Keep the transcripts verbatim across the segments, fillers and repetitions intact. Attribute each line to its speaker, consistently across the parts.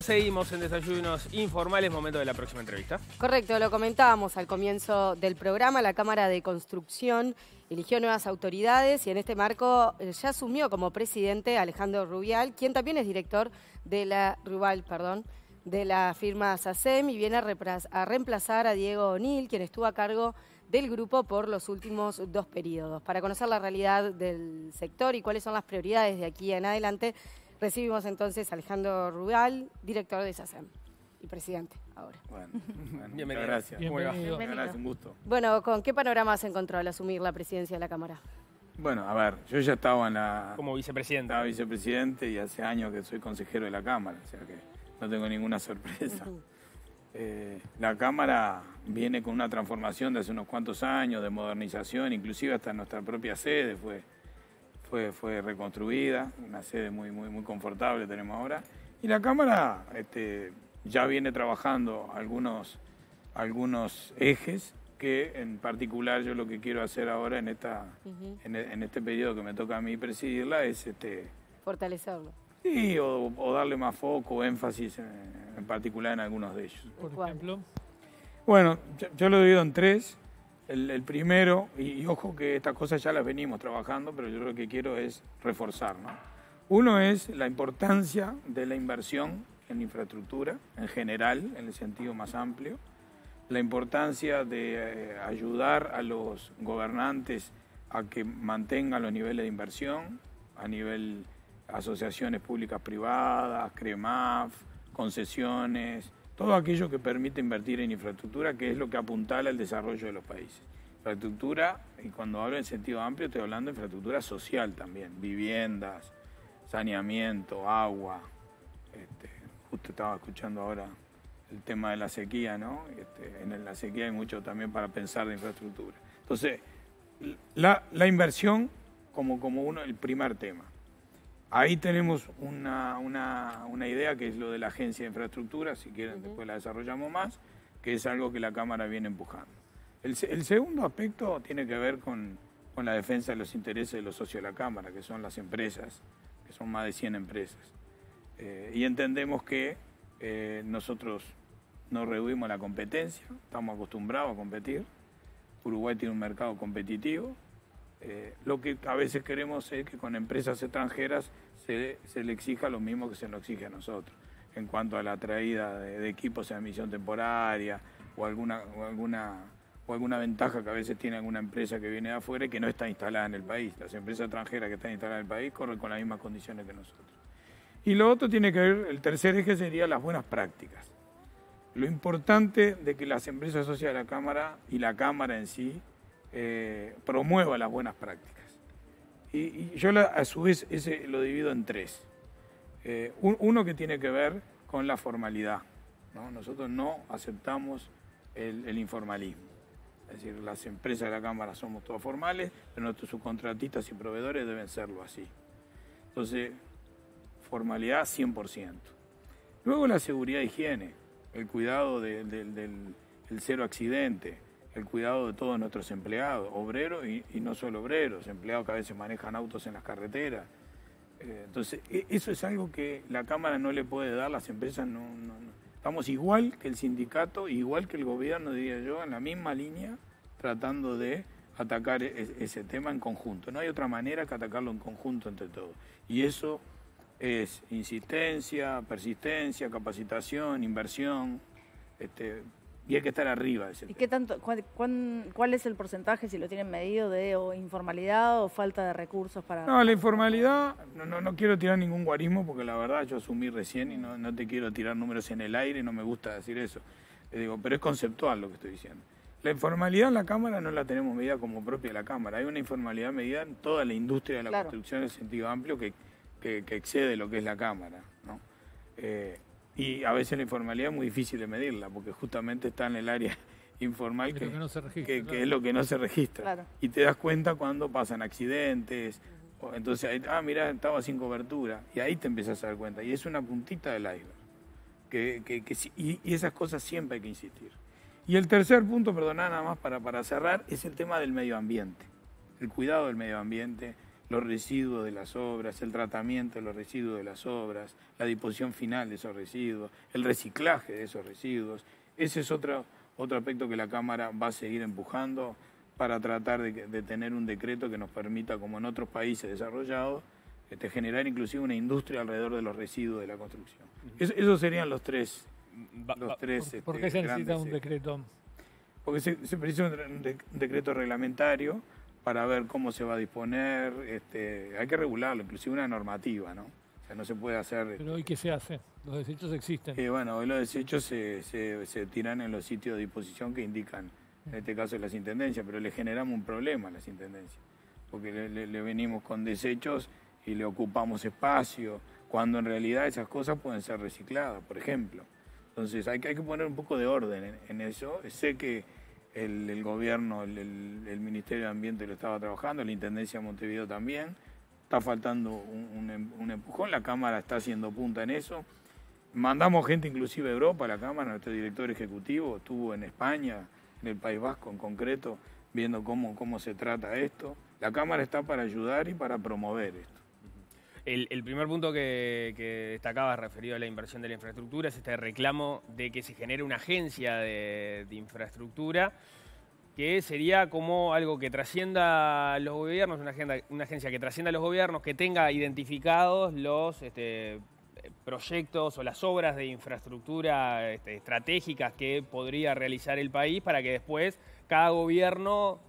Speaker 1: Seguimos en Desayunos Informales, momento de la próxima entrevista.
Speaker 2: Correcto, lo comentábamos al comienzo del programa. La Cámara de Construcción eligió nuevas autoridades y en este marco ya asumió como presidente Alejandro Rubial, quien también es director de la Rubial, perdón, de la firma SACEM, y viene a, a reemplazar a Diego O'Neill, quien estuvo a cargo del grupo por los últimos dos periodos. Para conocer la realidad del sector y cuáles son las prioridades de aquí en adelante, recibimos entonces a Alejandro Rubial, director de SACEM y presidente ahora.
Speaker 3: Bueno, bueno
Speaker 1: bienvenido.
Speaker 3: Gracias.
Speaker 1: Bienvenido.
Speaker 3: Muchas gracias, un gusto.
Speaker 2: Bueno, ¿con qué panorama se encontró al asumir la presidencia de la Cámara?
Speaker 3: Bueno, a ver, yo ya estaba en la...
Speaker 1: Como vicepresidente.
Speaker 3: Estaba vicepresidente y hace años que soy consejero de la Cámara, o sea que no tengo ninguna sorpresa. Uh-huh. eh, la Cámara viene con una transformación de hace unos cuantos años, de modernización, inclusive hasta nuestra propia sede fue, fue, fue reconstruida, una sede muy, muy, muy confortable tenemos ahora. Y la Cámara este, ya viene trabajando algunos, algunos ejes que en particular yo lo que quiero hacer ahora en, esta, uh-huh. en, en este periodo que me toca a mí presidirla es... Este,
Speaker 2: fortalecerlo.
Speaker 3: Sí, o, o darle más foco, énfasis en, en particular en algunos de ellos.
Speaker 4: Por ejemplo.
Speaker 3: Bueno, yo, yo lo divido en tres. El, el primero, y, y ojo que estas cosas ya las venimos trabajando, pero yo lo que quiero es reforzar, ¿no? Uno es la importancia de la inversión en infraestructura, en general, en el sentido más amplio. La importancia de eh, ayudar a los gobernantes a que mantengan los niveles de inversión, a nivel asociaciones públicas privadas, CREMAF, concesiones, todo aquello que permite invertir en infraestructura, que es lo que apuntala el desarrollo de los países. Infraestructura, y cuando hablo en sentido amplio, estoy hablando de infraestructura social también, viviendas, saneamiento, agua. Este, justo estaba escuchando ahora el tema de la sequía, ¿no? Este, en la sequía hay mucho también para pensar de infraestructura. Entonces, la, la inversión como, como uno, el primer tema. Ahí tenemos una, una, una idea que es lo de la Agencia de Infraestructura, si quieren uh-huh. después la desarrollamos más, que es algo que la Cámara viene empujando. El, el segundo aspecto tiene que ver con, con la defensa de los intereses de los socios de la Cámara, que son las empresas, que son más de cien empresas. Eh, y entendemos que eh, nosotros no reducimos la competencia, estamos acostumbrados a competir. Uruguay tiene un mercado competitivo. Eh, lo que a veces queremos es que con empresas extranjeras se, se le exija lo mismo que se nos exige a nosotros, en cuanto a la traída de, de equipos en emisión temporaria o alguna, o, alguna, o alguna ventaja que a veces tiene alguna empresa que viene de afuera y que no está instalada en el país. Las empresas extranjeras que están instaladas en el país corren con las mismas condiciones que nosotros. Y lo otro tiene que ver, el tercer eje sería las buenas prácticas. Lo importante de que las empresas socias de la Cámara y la Cámara en sí Eh, promueva las buenas prácticas. Y, y yo la, a su vez ese lo divido en tres. Eh, un, uno que tiene que ver con la formalidad, ¿no? Nosotros no aceptamos el, el informalismo. Es decir, las empresas de la Cámara somos todas formales, pero nuestros subcontratistas y proveedores deben serlo así. Entonces, formalidad cien por ciento. Luego la seguridad e higiene, el cuidado de, de, del el cero accidente, el cuidado de todos nuestros empleados, obreros y, y no solo obreros, empleados que a veces manejan autos en las carreteras. Eh, entonces, eso es algo que la Cámara no le puede dar, las empresas no, no, no. Estamos igual que el sindicato, igual que el gobierno, diría yo, en la misma línea, tratando de atacar es, ese tema en conjunto. No hay otra manera que atacarlo en conjunto entre todos. Y eso es insistencia, persistencia, capacitación, inversión, este, y hay que estar arriba de ese
Speaker 5: ¿Y
Speaker 3: tema.
Speaker 5: qué tanto, cuál, cuál, cuál es el porcentaje, si lo tienen medido, de o informalidad o falta de recursos para...?
Speaker 3: No, la informalidad, no, no, no quiero tirar ningún guarismo porque la verdad yo asumí recién y no, no te quiero tirar números en el aire, no me gusta decir eso. Le digo, pero es conceptual lo que estoy diciendo. La informalidad en la Cámara no la tenemos medida como propia de la Cámara. Hay una informalidad medida en toda la industria de la claro. construcción en sentido amplio que, que, que excede lo que es la Cámara, ¿no? Eh, Y a veces la informalidad es muy difícil de medirla, porque justamente está en el área informal que,
Speaker 4: que, no se registra,
Speaker 3: que,
Speaker 4: claro.
Speaker 3: que es lo que no se registra.
Speaker 5: Claro.
Speaker 3: Y te das cuenta cuando pasan accidentes, uh-huh. o entonces, ahí, ah, mirá, estaba sin cobertura, y ahí te empiezas a dar cuenta. Y es una puntita del iceberg. Que, que, que, y, y esas cosas siempre hay que insistir. Y el tercer punto, perdona nada más para, para cerrar, es el tema del medio ambiente. El cuidado del medio ambiente, los residuos de las obras, el tratamiento de los residuos de las obras, la disposición final de esos residuos, el reciclaje de esos residuos. Ese es otro, otro aspecto que la Cámara va a seguir empujando para tratar de, de tener un decreto que nos permita, como en otros países desarrollados, este, generar inclusive una industria alrededor de los residuos de la construcción. Es, esos serían los tres. Los tres
Speaker 4: ¿Por,
Speaker 3: este,
Speaker 4: ¿por qué se necesita
Speaker 3: grandes,
Speaker 4: un decreto?
Speaker 3: Porque se, se precisa un, de, un decreto reglamentario para ver cómo se va a disponer. Este, hay que regularlo, inclusive una normativa, ¿no? O sea, no se puede hacer...
Speaker 4: Pero hoy, ¿qué se hace? Los desechos existen.
Speaker 3: Eh, bueno, hoy los desechos se, se, se tiran en los sitios de disposición que indican, en este caso las intendencias, pero le generamos un problema a las intendencias, porque le, le, le venimos con desechos y le ocupamos espacio, cuando en realidad esas cosas pueden ser recicladas, por ejemplo. Entonces hay que, hay que poner un poco de orden en, en eso. Sé que el, el gobierno, el, el, el Ministerio de Ambiente lo estaba trabajando, la Intendencia de Montevideo también. Está faltando un, un, un empujón, la Cámara está haciendo punta en eso. Mandamos gente inclusive a Europa, a la Cámara, nuestro director ejecutivo estuvo en España, en el País Vasco en concreto, viendo cómo, cómo se trata esto. La Cámara está para ayudar y para promover esto.
Speaker 1: El, el primer punto que, que destacaba referido a la inversión de la infraestructura es este reclamo de que se genere una agencia de, de infraestructura, que sería como algo que trascienda los gobiernos, una, agenda, una agencia que trascienda los gobiernos, que tenga identificados los este, proyectos o las obras de infraestructura este, estratégicas que podría realizar el país, para que después cada gobierno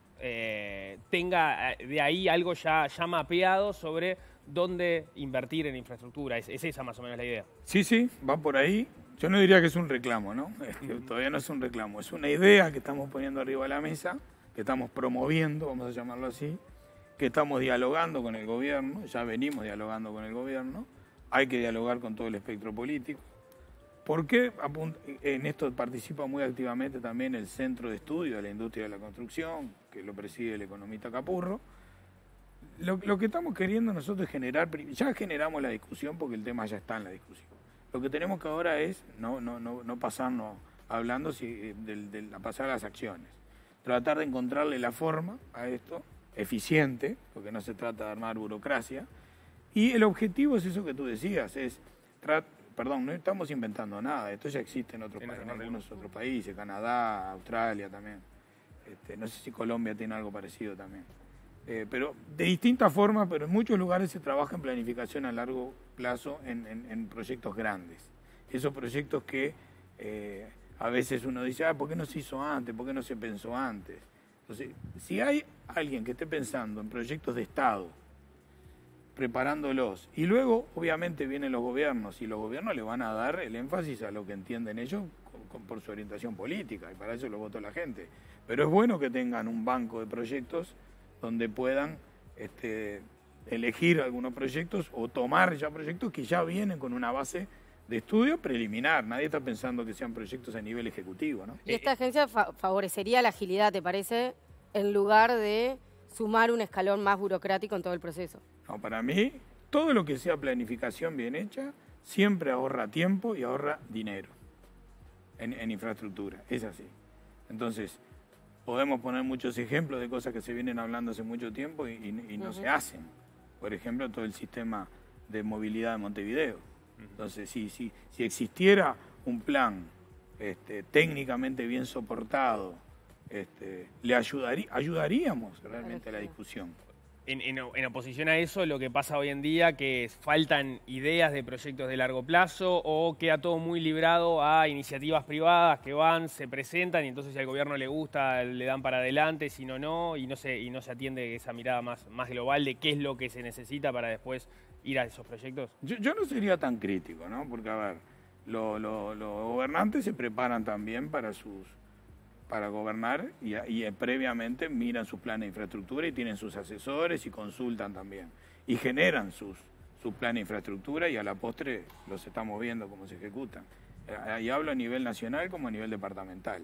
Speaker 1: eh, tenga de ahí algo ya, ya mapeado sobre dónde invertir en infraestructura. Es, es esa más o menos la idea.
Speaker 3: Sí, sí, va por ahí. Yo no diría que es un reclamo, ¿no? Es que todavía no es un reclamo, es una idea que estamos poniendo arriba de la mesa, que estamos promoviendo, vamos a llamarlo así, que estamos dialogando con el gobierno, ya venimos dialogando con el gobierno, hay que dialogar con todo el espectro político. ¿Por qué? En esto participa muy activamente también el Centro de Estudio de la Industria de la Construcción, que lo preside el economista Capurro. Lo, lo que estamos queriendo nosotros es generar, ya generamos la discusión porque el tema ya está en la discusión. Lo que tenemos que ahora es no, no, no, no pasarnos hablando si, de, de, de pasar a las acciones. Tratar de encontrarle la forma a esto, eficiente, porque no se trata de armar burocracia. Y el objetivo es eso que tú decías, es, perdón, no estamos inventando nada, esto ya existe en, otros, en, en algunos otros países, Canadá, Australia también. Este, no sé si Colombia tiene algo parecido también. Eh, pero de distintas formas, pero en muchos lugares se trabaja en planificación a largo plazo en, en, en proyectos grandes. Esos proyectos que eh, a veces uno dice, ah, ¿por qué no se hizo antes? ¿Por qué no se pensó antes? Entonces, si hay alguien que esté pensando en proyectos de Estado, preparándolos, y luego obviamente vienen los gobiernos, y los gobiernos le van a dar el énfasis a lo que entienden ellos con, con, por su orientación política, y para eso lo votó la gente. Pero es bueno que tengan un banco de proyectos donde puedan este, elegir algunos proyectos o tomar ya proyectos que ya vienen con una base de estudio preliminar. Nadie está pensando que sean proyectos a nivel ejecutivo, ¿no?
Speaker 2: Y esta agencia fa favorecería la agilidad, ¿te parece? En lugar de sumar un escalón más burocrático en todo el proceso.
Speaker 3: No, para mí, todo lo que sea planificación bien hecha siempre ahorra tiempo y ahorra dinero en, en infraestructura. Es así. Entonces, podemos poner muchos ejemplos de cosas que se vienen hablando hace mucho tiempo y, y, y no uh-huh. se hacen. Por ejemplo, todo el sistema de movilidad de Montevideo. Uh-huh. Entonces, si, si, si existiera un plan este, técnicamente bien soportado, este, le ayudaría, ayudaríamos realmente a la discusión.
Speaker 1: En, en, en oposición a eso, lo que pasa hoy en día, que faltan ideas de proyectos de largo plazo o queda todo muy librado a iniciativas privadas que van, se presentan y entonces si al gobierno le gusta le dan para adelante, si no, no, y no se, y no se atiende esa mirada más, más global de qué es lo que se necesita para después ir a esos proyectos.
Speaker 3: Yo, yo no sería tan crítico, ¿no? Porque, a ver, los lo, lo gobernantes se preparan también para sus... para gobernar y, y previamente miran sus planes de infraestructura y tienen sus asesores y consultan también. Y generan sus, sus planes de infraestructura y a la postre los estamos viendo cómo se ejecutan. Y hablo a nivel nacional como a nivel departamental.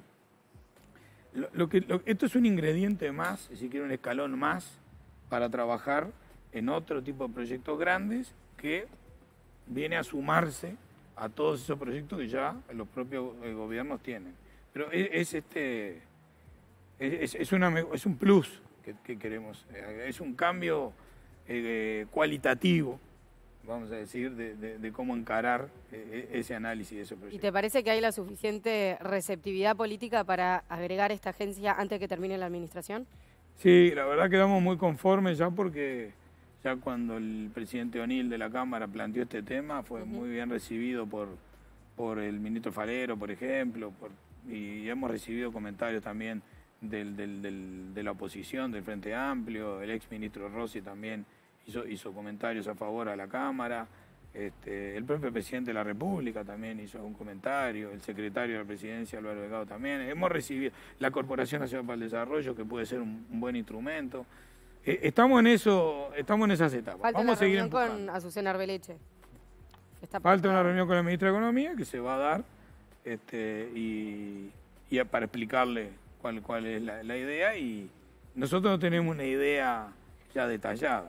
Speaker 3: Lo, lo que, lo, esto es un ingrediente más, si quiere un escalón más, para trabajar en otro tipo de proyectos grandes que viene a sumarse a todos esos proyectos que ya los propios gobiernos tienen. Pero es, es este es, es, una, es un plus que, que queremos, es un cambio eh, cualitativo, vamos a decir, de, de, de cómo encarar eh, ese análisis de ese proyecto.
Speaker 2: ¿Y te parece que hay la suficiente receptividad política para agregar esta agencia antes de que termine la administración?
Speaker 3: Sí, la verdad quedamos muy conformes ya porque ya cuando el presidente O'Neill de la Cámara planteó este tema fue uh-huh. muy bien recibido por, por el ministro Falero, por ejemplo, por, y hemos recibido comentarios también del, del, del, de la oposición, del Frente Amplio, el ex ministro Rossi también hizo, hizo comentarios a favor a la Cámara, este, el propio presidente de la República también hizo un comentario, el secretario de la Presidencia, Álvaro Delgado, también. Hemos recibido la Corporación Nacional para el Desarrollo, que puede ser un, un buen instrumento. Eh, estamos en eso, estamos en esas etapas.
Speaker 2: Falta
Speaker 3: Vamos
Speaker 2: una
Speaker 3: a seguir
Speaker 2: reunión
Speaker 3: empujando.
Speaker 2: con Azucena Arbeleche. Está
Speaker 3: Falta una reunión con la ministra de Economía que se va a dar este, y, y para explicarle cuál, cuál es la, la idea, y nosotros no tenemos una idea ya detallada.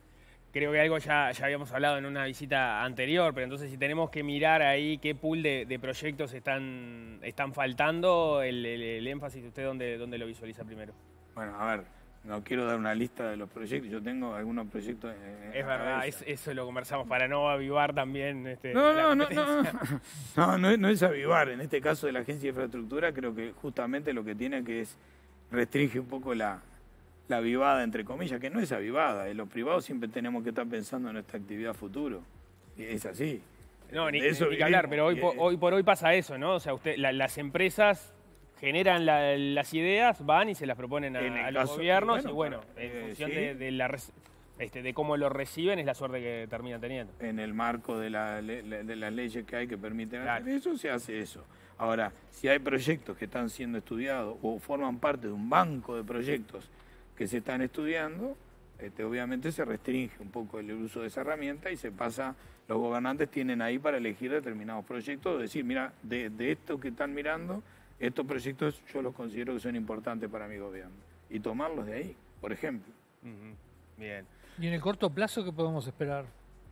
Speaker 1: Creo que algo ya, ya habíamos hablado en una visita anterior, pero entonces si tenemos que mirar ahí qué pool de, de proyectos están, están faltando, el, el, el énfasis, ¿usted dónde, dónde lo visualiza primero?
Speaker 3: Bueno, a ver, no quiero dar una lista de los proyectos, yo tengo algunos proyectos en, en
Speaker 1: Es verdad, es, eso lo conversamos para no avivar también este,
Speaker 3: no,
Speaker 1: la
Speaker 3: no, no, no, no, no, es, no es avivar, en este caso de la Agencia de Infraestructura creo que justamente lo que tiene que es restringe un poco la... la avivada, entre comillas, que no es avivada. En los privados siempre tenemos que estar pensando en nuestra actividad futuro. Y es así.
Speaker 1: No, ni,
Speaker 3: eso
Speaker 1: ni que hablar, pero hoy,
Speaker 3: y,
Speaker 1: por, hoy por hoy pasa eso, ¿no? O sea, usted, la, las empresas generan la, las ideas, van y se las proponen a, a los caso, gobiernos, y bueno, y bueno en eh, función sí. de, de, la, este, de cómo lo reciben es la suerte que terminan teniendo.
Speaker 3: En el marco de, la, de las leyes que hay que permiten claro. hacer eso, se hace eso. Ahora, si hay proyectos que están siendo estudiados o forman parte de un banco de proyectos que se están estudiando, este, obviamente se restringe un poco el uso de esa herramienta y se pasa, los gobernantes tienen ahí para elegir determinados proyectos, decir, mira, de, de esto que están mirando, estos proyectos yo los considero que son importantes para mi gobierno, y tomarlos de ahí, por ejemplo.
Speaker 1: Uh-huh. Bien.
Speaker 4: ¿Y en el corto plazo qué podemos esperar?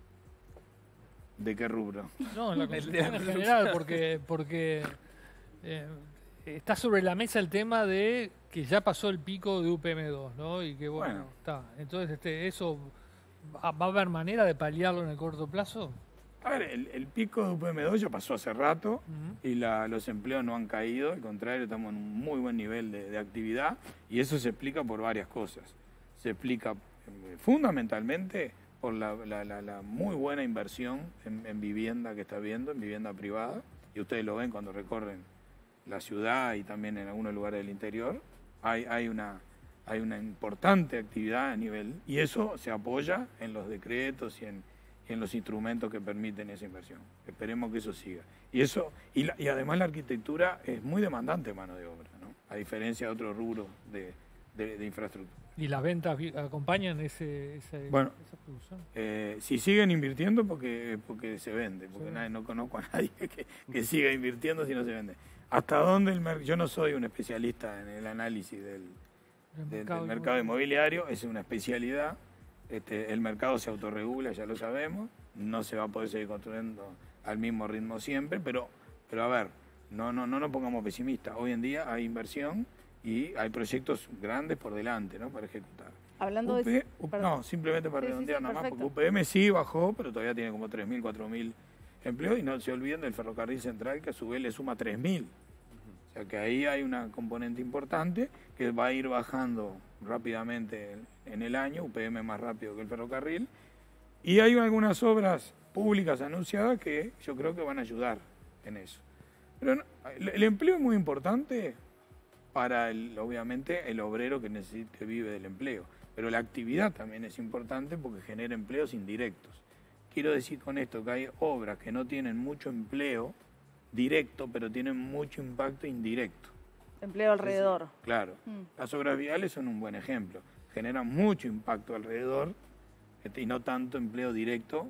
Speaker 3: ¿De qué rubro?
Speaker 4: No, en la construcción en general, porque, porque eh, está sobre la mesa el tema de que ya pasó el pico de U P M dos, ¿no? Y que bueno, bueno. está. Entonces, este, ¿eso va a haber manera de paliarlo en el corto plazo?
Speaker 3: A ver, el, el pico de U P M dos ya pasó hace rato uh-huh. y la, los empleos no han caído, al contrario, estamos en un muy buen nivel de, de actividad, y eso se explica por varias cosas. Se explica eh, fundamentalmente por la, la, la, la muy buena inversión en, en vivienda que está habiendo, en vivienda privada, y ustedes lo ven cuando recorren la ciudad y también en algunos lugares del interior. Hay, hay, una, hay una importante actividad a nivel, y eso se apoya en los decretos y en, y en los instrumentos que permiten esa inversión. Esperemos que eso siga. Y eso y, la, y además la arquitectura es muy demandante de mano de obra, ¿no? A diferencia de otros rubros de, de, de infraestructura.
Speaker 4: ¿Y las ventas acompañan ese, ese,
Speaker 3: bueno,
Speaker 4: esa producción?
Speaker 3: Eh, si siguen invirtiendo, porque, porque se vende, porque sí. nadie, no conozco a nadie que, que siga invirtiendo si no se vende. ¿Hasta dónde el mercado? Yo no soy un especialista en el análisis del, el del, mercado, del mercado inmobiliario, es una especialidad. Este, el mercado se autorregula, ya lo sabemos, no se va a poder seguir construyendo al mismo ritmo siempre, pero, pero a ver, no, no, no nos pongamos pesimistas. Hoy en día hay inversión y hay proyectos grandes por delante, ¿no?, para ejecutar.
Speaker 5: Hablando
Speaker 3: U P,
Speaker 5: de...
Speaker 3: U, no, simplemente para
Speaker 5: sí,
Speaker 3: redondear
Speaker 5: sí, sí,
Speaker 3: nada
Speaker 5: perfecto.
Speaker 3: más, porque U P M sí bajó, pero todavía tiene como tres mil, cuatro mil empleos, y no se olviden del ferrocarril central, que a su vez le suma tres mil. O sea que ahí hay una componente importante que va a ir bajando rápidamente en el año, U P M más rápido que el ferrocarril, y hay algunas obras públicas anunciadas que yo creo que van a ayudar en eso. Pero no, el empleo es muy importante para, el, obviamente, el obrero que, necesita, que vive del empleo, pero la actividad también es importante porque genera empleos indirectos. Quiero decir con esto que hay obras que no tienen mucho empleo directo, pero tienen mucho impacto indirecto.
Speaker 5: Empleo alrededor.
Speaker 3: Es decir, claro. Mm. Las obras viales son un buen ejemplo. Generan mucho impacto alrededor y no tanto empleo directo.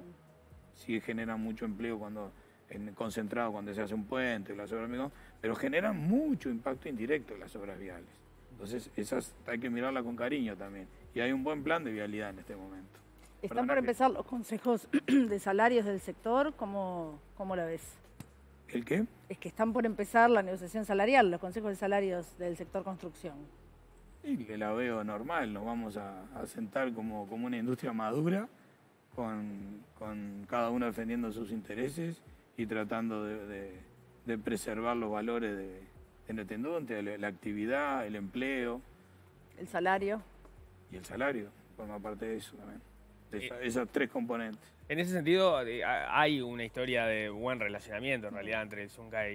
Speaker 3: Sí generan mucho empleo cuando en, concentrado cuando se hace un puente, las obras, pero generan mucho impacto indirecto las obras viales. Entonces, esas hay que mirarlas con cariño también. Y hay un buen plan de vialidad en este momento.
Speaker 5: ¿Están
Speaker 3: Perdona
Speaker 5: por
Speaker 3: que...
Speaker 5: empezar los consejos de salarios del sector? ¿Cómo, cómo la ves?
Speaker 3: ¿El qué?
Speaker 5: Es que están por empezar la negociación salarial, los consejos de salarios del sector construcción.
Speaker 3: Y la veo normal, nos vamos a, a sentar como, como una industria madura, con, con cada uno defendiendo sus intereses y tratando de, de, de preservar los valores de, de nuestra industria, la, la actividad, el empleo.
Speaker 5: El salario.
Speaker 3: Y el salario, forma parte de eso también, de esa, esas tres componentes.
Speaker 1: En ese sentido, eh, hay una historia de buen relacionamiento en realidad entre el Zunca y,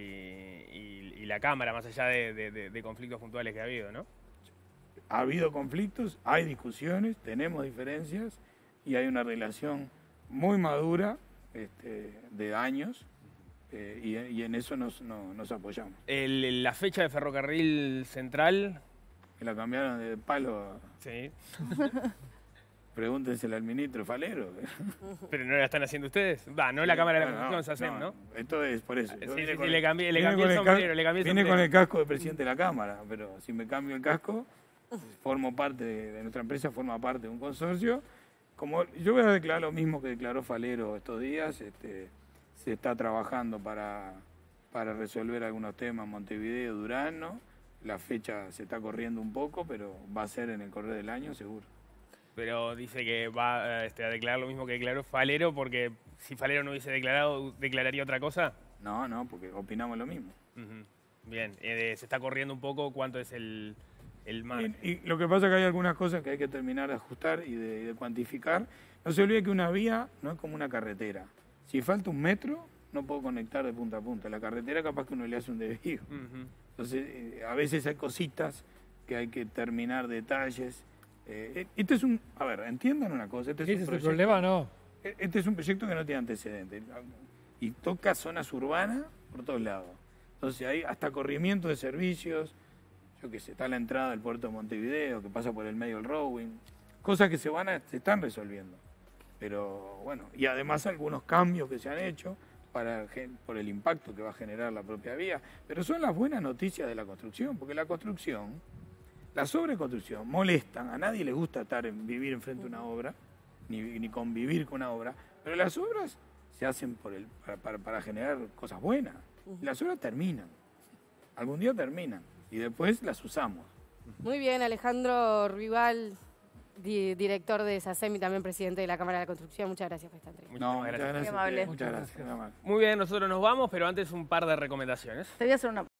Speaker 1: y, y la Cámara, más allá de, de, de conflictos puntuales que ha habido, ¿no?
Speaker 3: Ha habido conflictos, hay discusiones, tenemos diferencias y hay una relación muy madura este, de años eh, y, y en eso nos, no, nos apoyamos.
Speaker 1: El, la fecha de Ferrocarril Central...
Speaker 3: Que la cambiaron de palo. A...
Speaker 1: Sí.
Speaker 3: Pregúntenselo al ministro Falero.
Speaker 1: Pero no la están haciendo ustedes. Va, no la Cámara de la Construcción, se hacen, ¿no?
Speaker 3: Esto es por eso.
Speaker 1: Sí, sí, sí, le cambié, le cambié el sombrero, le cambié el sombrero.
Speaker 3: Vine con el casco de presidente de la Cámara, pero si me cambio el casco, formo parte de, de nuestra empresa, forma parte de un consorcio. Como yo voy a declarar lo mismo que declaró Falero estos días, este, se está trabajando para, para resolver algunos temas en Montevideo, Durano. La fecha se está corriendo un poco, pero va a ser en el correr del año, seguro.
Speaker 1: Pero dice que va este, a declarar lo mismo que declaró Falero, porque si Falero no hubiese declarado, ¿declararía otra cosa?
Speaker 3: No, no, porque opinamos lo mismo.
Speaker 1: Uh-huh. Bien, eh, se está corriendo un poco, ¿cuánto es el, el margen?
Speaker 3: Y, y lo que pasa es que hay algunas cosas que hay que terminar de ajustar y de, de cuantificar. No se olvide que una vía no es como una carretera. Si falta un metro, no puedo conectar de punta a punta. La carretera capaz que uno le hace un desvío. Uh-huh. Entonces, eh, a veces hay cositas que hay que terminar, detalles. Eh, este es un, a ver, entiendan una cosa. Este es
Speaker 4: ¿Ese
Speaker 3: un
Speaker 4: es
Speaker 3: proyecto,
Speaker 4: el problema, no?
Speaker 3: Este es un proyecto que no tiene antecedentes y toca zonas urbanas por todos lados. Entonces hay hasta corrimiento de servicios, yo qué sé, está la entrada del puerto de Montevideo, que pasa por el medio del Rowing, cosas que se van a, se están resolviendo. Pero bueno, y además algunos cambios que se han hecho para, por el impacto que va a generar la propia vía. Pero son las buenas noticias de la construcción, porque la construcción... La sobreconstrucción molestan, a nadie le gusta estar en, vivir enfrente de una obra, ni, ni convivir con una obra, pero las obras se hacen por el, para, para, para generar cosas buenas. Las obras terminan, algún día terminan, y después las usamos.
Speaker 2: Muy bien, Alejandro Ruibal, di, director de SACEM y también presidente de la Cámara de la Construcción. Muchas gracias por esta entrevista.
Speaker 3: No, muchas gracias.
Speaker 5: Muy amable.
Speaker 3: Muchas gracias.
Speaker 1: Muy bien, nosotros nos vamos, pero antes un par de recomendaciones.
Speaker 5: Te voy a hacer una